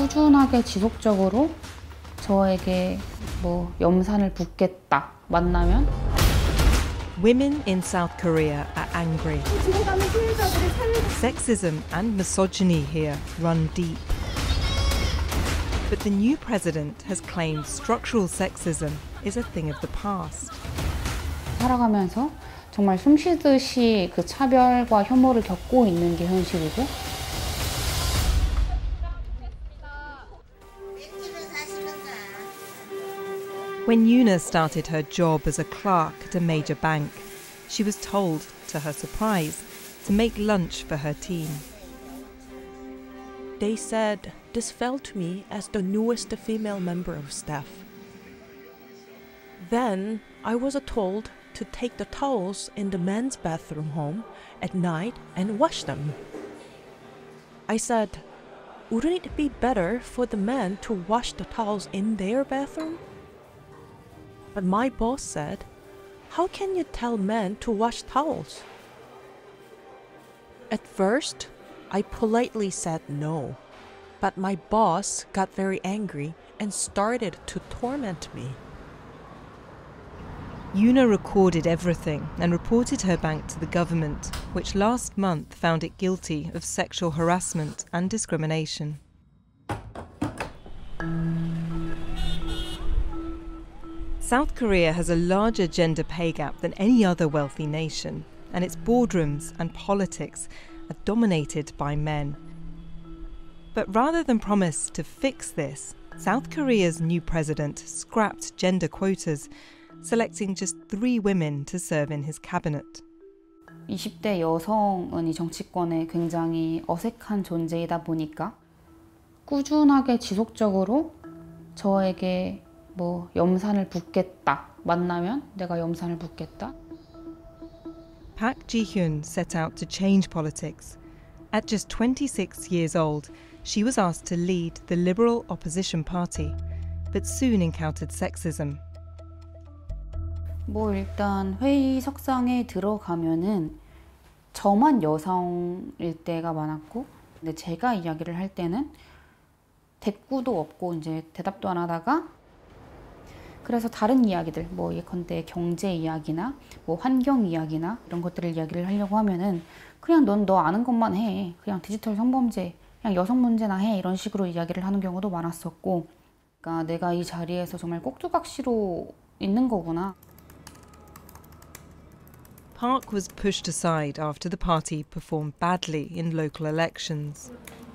꾸준하게 지속적으로 저에게 뭐 염산을 붓겠다 만나면 Women in South Korea are angry. Sexism and misogyny here run deep. But the new president has claimed structural sexism is a thing of the past. 살아가면서 정말 숨쉬듯이 그 차별과 혐오를 겪고 있는 게 현실이고 When Yuna started her job as a clerk at a major bank, she was told, to her surprise, to make lunch for her team. They said this fell to me as the newest female member of staff. Then I was told to take the towels in the men's bathroom home at night and wash them. I said, wouldn't it be better for the men to wash the towels in their bathroom? But my boss said, how can you tell men to wash towels? At first, I politely said no, but my boss got very angry and started to torment me. Yuna recorded everything and reported her bank to the government, which last month found it guilty of sexual harassment and discrimination. South Korea has a larger gender pay gap than any other wealthy nation, and its boardrooms and politics are dominated by men. But rather than promise to fix this, South Korea's new president scrapped gender quotas, selecting just 3 women to serve in his cabinet. 20대 여성은 이 정치권에 굉장히 어색한 존재이다 보니까 꾸준하게 지속적으로 저에게 뭐 염산을 붓겠다 만나면 내가 염산을 붓겠다. Park Ji-hyun set out to change politics. At just 26 years old, she was asked to lead the Liberal opposition party, but soon encountered sexism. 뭐 일단 회의석상에 들어가면은 저만 여성일 때가 많았고, 근데 제가 이야기를 할 때는 대꾸도 없고 이제 대답도 안 하다가 그래서 다른 이야기들, 뭐 예컨대 경제 이야기나 뭐 환경 이야기나 이런 것들을 이야기를 하려고 하면은 그냥 넌 너 아는 것만 해. 그냥 디지털 성범죄, 그냥 여성 문제나 해. 이런 식으로 이야기를 하는 경우도 많았었고, 그러니까 내가 이 자리에서 정말 꼭두각시로 있는 거구나. Park was pushed aside after the party performed badly in local elections.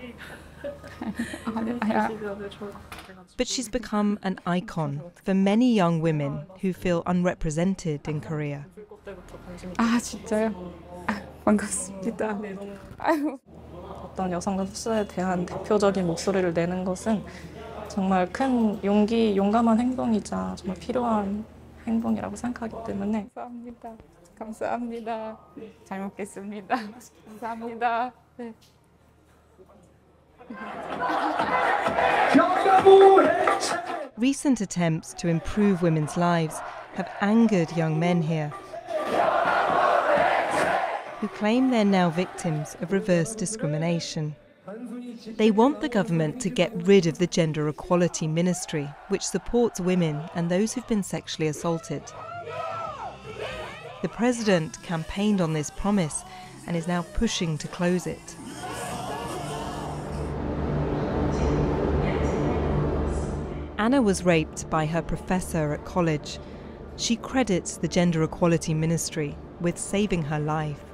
But she's become an icon for many young women who feel unrepresented in Korea. 아 진짜요? 반갑습니다. 어떤 여성과 수에 대한 대표적인 목소리를 내는 것은 정말 큰 용기, 용감한 행동이자 정말 필요한 행동이라고 생각하기 때문에 감사합니다. 감사합니다. 잘 먹겠습니다. 감사합니다. 네. Recent attempts to improve women's lives have angered young men here, who claim they're now victims of reverse discrimination. They want the government to get rid of the Gender Equality Ministry, which supports women and those who've been sexually assaulted. The president campaigned on this promise and is now pushing to close it. Anna was raped by her professor at college. She credits the Gender Equality Ministry with saving her life.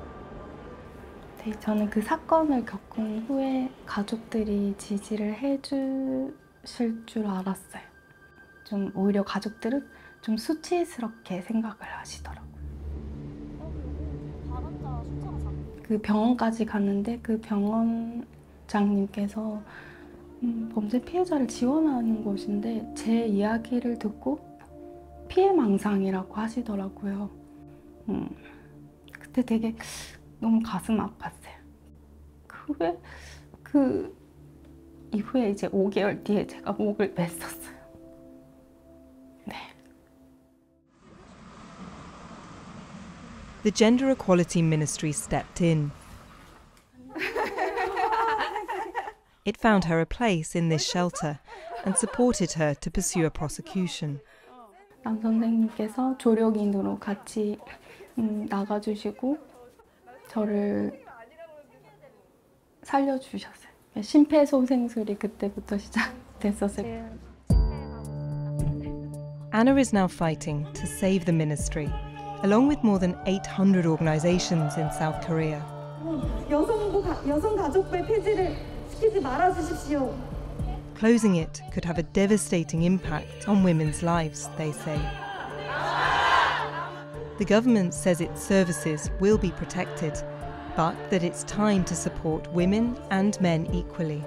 저는 그 사건을 겪은 후에 가족들이 지지를 해주실 줄 알았어요. 좀 오히려 가족들은 좀 수치스럽게 생각을 하시더라고요. 그 병원까지 갔는데 그 병원장님께서 범죄 피해자를 지원하는 곳인데 제 이야기를 듣고 피해망상이라고 하시더라고요. 그때 되게 너무 가슴 아팠어요. 그 이후에 이제 5개월 뒤에 제가 목을 맸었어요. 네. The Gender Equality Ministry stepped in. It found her a place in this shelter and supported her to pursue a prosecution. 남 선생님께서 조력인으로 같이 나가주시고 저를 살려주셨어요. 심폐소생술이 그때부터 시작됐었어요. Anna is now fighting to save the ministry, along with more than 800 organizations in South Korea. 여성 가족부의 폐지를 시키지 말아 주십시오. Closing it could have a devastating impact on women's lives, they say. The government says its services will be protected, but that it's time to support women and men equally.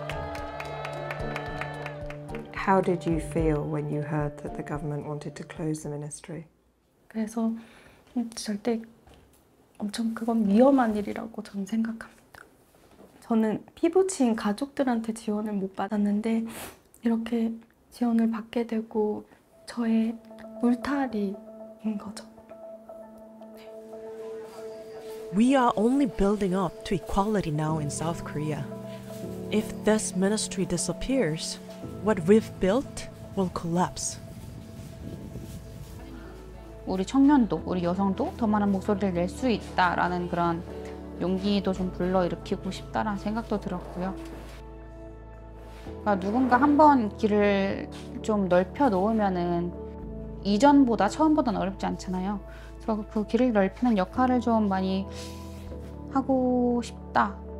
How did you feel when you heard that the government wanted to close the ministry? 그래서 절대 엄청 그건 위험한 일이라고 저는 생각합니다. 저는 피부치인 가족들한테 지원을 못 받았는데 이렇게 지원을 받게 되고 저의 울타리인 거죠. We are only building up to equality now in South Korea. If this ministry disappears, what we've built will collapse. 우리 청년도, 우리 여성도 더 많은 목소리를 낼 수 있다라는 그런 용기도 좀 불러일으키고 싶다라는 생각도 들었고요. 그러니까 누군가 한번 길을 좀 넓혀 놓으면은 이전보다 처음보다는 어렵지 않잖아요. 그래서 그 길을 넓히는 역할을 좀 많이 하고 싶다.